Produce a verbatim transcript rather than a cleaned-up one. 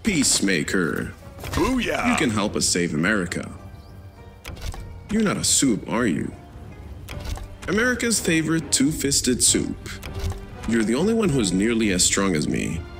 Peacemaker. Booyah! You can help us save America. You're not a soup, are you? America's favorite two-fisted soup. You're the only one who's nearly as strong as me.